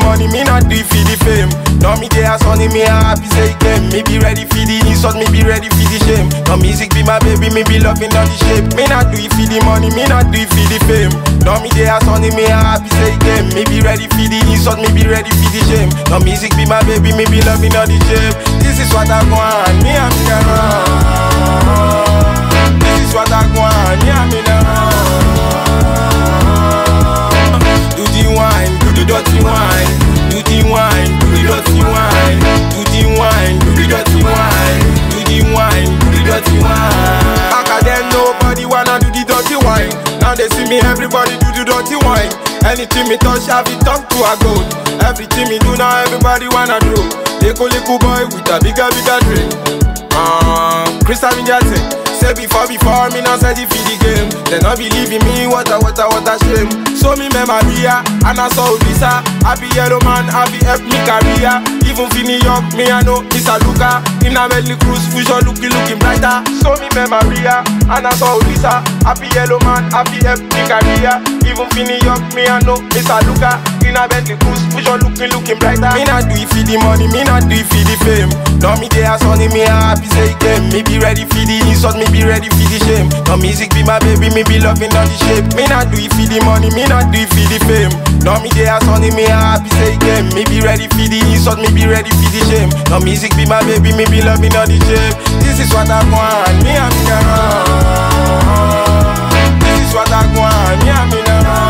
money, me not do it for the fame. No me there sonny, me happy say it came. Me be ready for the insult, me be ready for the shame. No music be my baby, me be loving all the shape. Me not do it for the money, me not do it for the fame. No me there sonny, me happy say it came. Me be ready for the insult, me be ready for the shame. No music be my baby, me be loving all the shape. This is what I want, me and me around. This is what I want, me and me around. Do the wine, do the dirty wine. Do the wine, do the dirty wine. Do the wine, do the dirty wine. Do the wine, do the dirty wine. Back then nobody wanna do the dirty wine. Now they see me, everybody do the dirty wine. Anything me touch, have it turned to a gold. Everything me do now, everybody wanna do. Little boy with a bigger drink. Crystal Jackson. Say before me not ready for the game. They not believe in me, what a shame. So me Maria, and I saw Lisa. Happy yellow man, happy help me career. Even for New York, me I know Mr. Luca. In a Bentley Cruise, future looking brighter. So me Maria, and I saw Lisa. Happy yellow man, happy help me career. Even for New York, me I know Mr. Luca. In a Bentley Cruise, future looking brighter. Me not do it for the money, me not do it for the fame. No me there sonny, me happy say it came. Me be ready for the insult, me be ready for the shame. No music be my baby, me be loving all the shape. Me not do it for the money, me not do it for the fame. No me there sonny, me happy say it came. Me be ready for the insult, me be ready for the shame. No music be my baby, me be loving all the shape. This is what I want, me and me around. This is what I want, me and me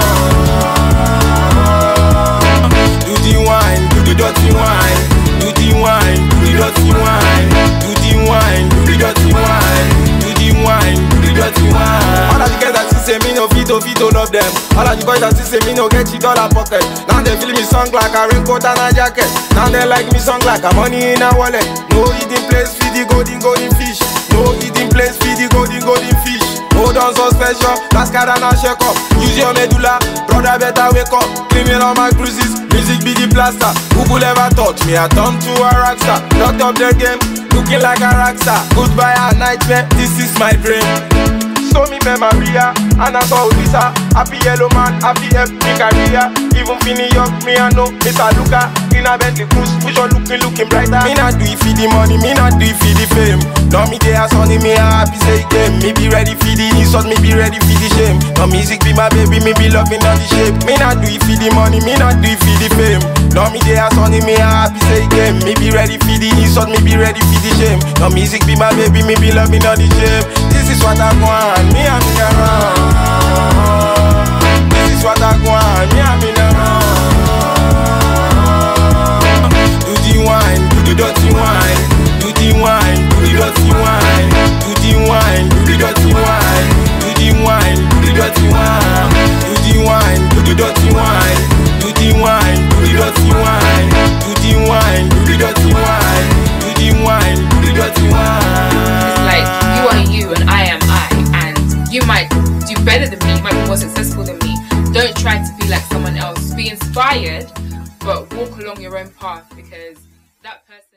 around. Do the wine, do the dirty wine. Do the wine, do the dirty wine. Do the wine, do the dirty wine. Do the wine, do the dirty wine. All of the girls that say me no fit to love them. All of the boys that say me no get $1 pocket. Now they feel me song like a raincoat and a jacket. Now they like me song like a money in a wallet. No eating place for the golden fish. No eating place for the golden fish. Hold on so special, last card and a shake up. Use your medulla, brother better wake up. Cleaning all my bruises, music be the plaster. Who could ever thought me I turn to a rockstar? Locked up their game, looking like a rockstar. Goodbye a nightmare, this is my dream. So me Maria, and I saw Lisa. Happy yellow man, happy help me career. Even for New York, me I know Mr. Luca. In a Bentley Cruise, future looking brighter. Me not do it for the money, me not do it for the fame. No me there sonny, me happy say it came. Me be ready for the insult, me be ready for the shame. No music be my baby, me be loving all the shape. Me not do it for the money, me not do it for the fame. No me there sonny, me happy say it came. Me be ready for the insult, me be ready for the shame. No music be my baby, me be loving all the shape. This is what I want, me and me around. This is what I want, me and me around. Do the wine, do the dirty wine. Do the wine, do the dirty wine. Do the wine, do the dirty wine. Do the wine, do the dirty wine. Do the wine, do the dirty wine. Do the wine, do the dirty wine. Do the wine, do the dirty wine. Do the wine, do the dirty wine. It's like you are you and I am I, and you might do better than me, you might be more successful than me. Don't try to be like someone else. Be inspired, but walk along your own path, because that person